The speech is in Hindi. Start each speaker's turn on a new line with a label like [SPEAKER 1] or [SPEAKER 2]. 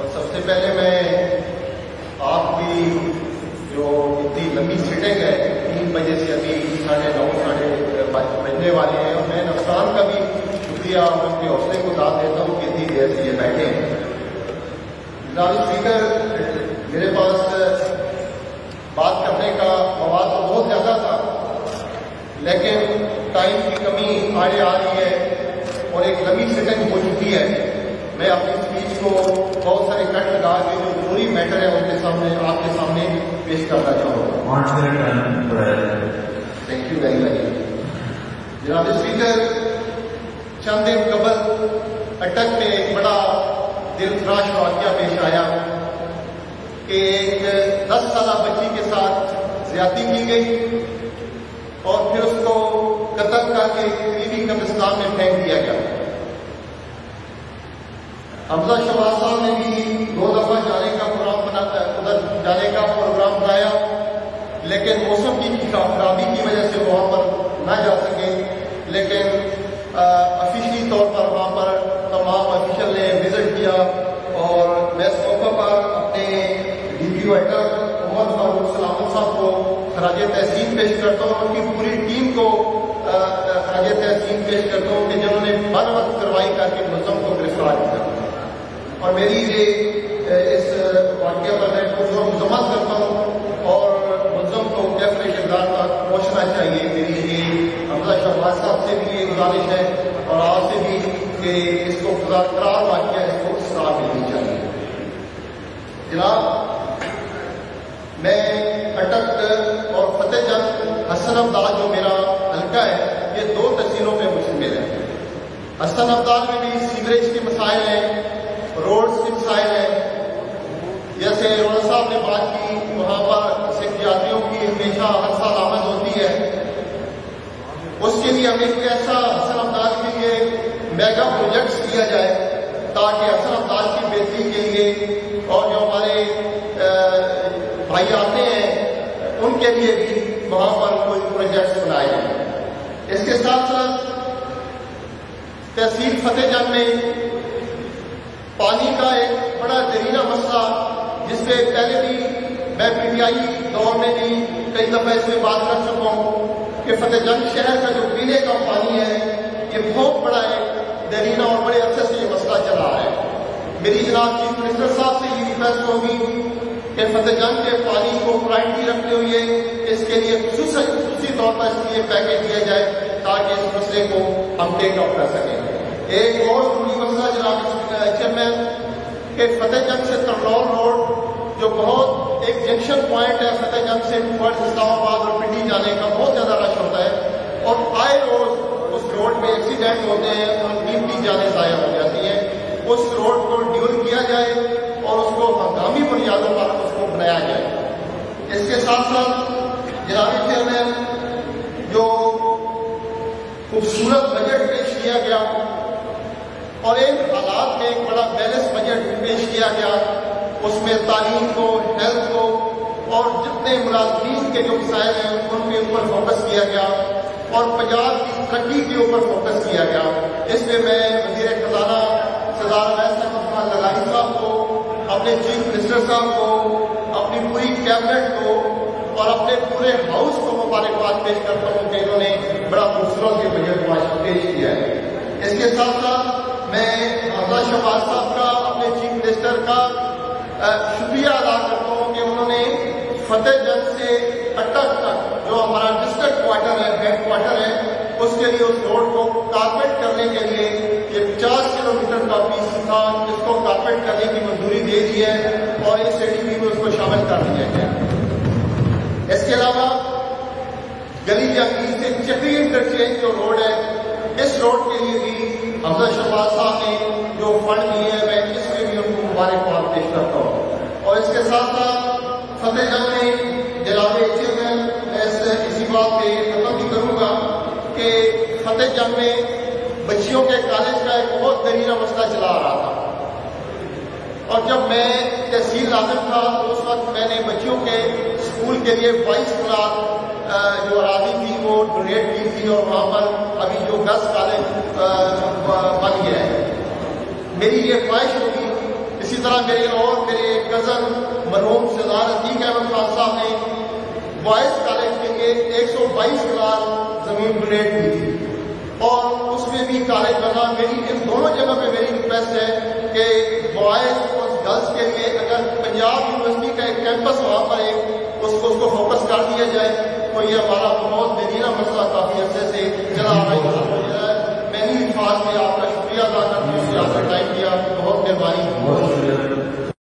[SPEAKER 1] और सबसे पहले मैं आपकी जो इतनी लंबी सीटिंग है 3 बजे से अभी 9:30 बजने वाले हैं, और मैं अफसान का भी शुक्रिया और उसके हौसले को दाद देता हूँ कि इतनी देर से ये बैठे हैं। जनाब स्पीकर, मेरे पास बात करने का मवाद तो बहुत ज़्यादा था, लेकिन टाइम की कमी आड़े आ रही है और एक लंबी सीटिंग हो चुकी है। मैं अपनी स्पीच को बहुत सारे कट लगा के जो जरूरी मैटर है उनके सामने आपके सामने पेश करना चाहूँगा। Thank you very much. जनाब स्पीकर, चंद दिन कबल अटक में एक बड़ा दिलखराश वाकया पेश आया कि एक 10 साल बच्ची के साथ ज्यादती की गई और फिर उसको कत्ल करके करीबी कब्रिस्तान में फेंक दिया गया। हमजा शहबाज साहब ने भी 2 दफा जाने का प्रोग्राम बनाया, लेकिन मौसम की खराबी की वजह से वहां पर न जा सके। लेकिन ऑफिशियली तौर पर वहां पर तमाम ऑफिशियल ने विजिट किया और मैं इस मौके पर अपने DPO अटक मोहम्मद फारूक सलामत साहब को खराज तहसीन पेश करता हूँ, उनकी पूरी टीम को खराज तहसीन पेश करता हूँ कि जिन्होंने बर वक्त कार्रवाई करके मुलजम को गिरफ्तार किया। और मेरी ये इस वाक़े पर मैं कुछ और मुजम्मत करता हूँ और मुलजम को कैफरे किरदार तक पहुँचना चाहिए। मेरी ये हमजा शहबाज साहब से भी ये गुजारिश है और आपसे भी कि इसको करार वाक़या इसको सजा मिलनी चाहिए। जनाब, मैं अटक और फतेहजंग हसन अब्दाल जो मेरा हल्का है, ये 2 तहसीलों में मुश्तमिल है। हसन अब्दाल में भी सीवरेज के मसाइल हैं, रोड्स के मसाइल हैं। जैसे रोड़ा साहब ने बात की, वहां पर सिख यात्रियों की हमेशा हर साल आमद होती है। उसके लिए हमें एक ऐसा हसन अब्दाल के लिए मेगा प्रोजेक्ट्स किया जाए ताकि हसन अब्दाल की बेहतरी के लिए और जो हमारे भाई आते हैं उनके लिए भी वहां पर कोई प्रोजेक्ट्स बनाए जाए। इसके साथ साथ तहसील फतेहजंग में पानी का एक बड़ा दरीना मसला, जिसपे पहले भी मैं PTI दौर में भी कई दफा इसमें बात कर चुका हूँ कि फतेहजंग शहर का जो पीने का पानी है ये बहुत बड़ा एक दरीना और बड़े अरसे से ये मसला चला है। मेरी जनाब चीफ मिनिस्टर साहब से ये रिक्वेस्ट होगी कि फतेहजंग के पानी को प्रायोरिटी रखते हुए इसके लिए खुसूसी तौर पर इसके लिए पैकेज दिया जाए ताकि इस मसले को हम टेक आउट कर सकें। एक और जरूरी मसला जनाब चेयरमैन के फतेहजंग से तरलौल रोड जो बहुत एक जंक्शन पॉइंट है, फतेहजंग से टुवर्ड्स इस्लामाबाद और पिंडी जाने का बहुत ज्यादा रश होता है और आए रोज उस रोड में एक्सीडेंट होते हैं और कीमती जाने ज़ाया हो जाती हैं। उस रोड को ड्यूल किया जाए और उसको हंगामी बुनियादों पर उसको बनाया जाए। इसके साथ साथ जनाब चेयरमैन जो खूबसूरत बजट पेश किया गया और एक हालात में एक बड़ा बैलेंस बजट पेश किया गया, उसमें तालीम को, हेल्थ को और जितने मुलाजमीन के जो मसाइल हैं उनके ऊपर फोकस किया गया और पंजाब की तरक्की के ऊपर फोकस किया गया। इसमें मैं वज़ीर खजाना सरदार अवैस अहमद लगाई साहब को, अपने चीफ मिनिस्टर साहब को, अपनी पूरी कैबिनेट को और अपने पूरे हाउस को मुबारकबाद पेश करता हूँ कि इन्होंने बड़ा खूबसूरत ये बजट पेश किया है। इसके साथ साथ मैं हमजा शहबाज साहब का, अपने चीफ मिनिस्टर का शुक्रिया अदा करता हूँ कि उन्होंने फतेहजंग से अटक तक जो हमारा डिस्ट्रिक्ट क्वार्टर है, हेड क्वार्टर है, उसके लिए उस रोड को कारपेट करने के लिए ये 50 किलोमीटर का पीस था, जिसको कारपेट करने की मंजूरी दे दी है और इस ADP में उसको शामिल कर दिया गया। इसके अलावा गली जंगली से चक्री इंटरचेंज जो रोड है, इस रोड के लिए भी हमजा शहबाज साहब ने जो फंड दिए हैं मैं इसमें भी उनको मुबारकबाद पेश करता हूँ। और इसके साथ साथ फतेहजंग में जनाब चेयरमैन मैं इसी बात पे खत्म भी करूंगा कि फतेहजंग में बच्चियों के कॉलेज का एक बहुत दरीना मसला चला आ रहा था और जब मैं तहसील नाज़िम था तो उस वक्त मैंने बच्चियों के स्कूल के लिए 22 कनाल जो अराजी थी वो डोनेट की थी और वहाँ पर अभी जो 10 कॉलेज बन गया है। मेरी ये ख्वाहिश होगी इसी तरह मेरे कजन मरहूम सरदार अतीक अहमद खान साहब ने बॉयज कॉलेज के लिए 122 कनाल जमीन डोनेट की थी और उसमें भी कॉलेज बना। मेरी इन दोनों जगह पे मेरी रिक्वेस्ट है कि बॉयज और गर्ल्स के लिए अगर पंजाब यूनिवर्सिटी का एक कैंपस वहां पर उसको फोकस कर दिया जाए तो ये हमारा बहुत बेदीना मसला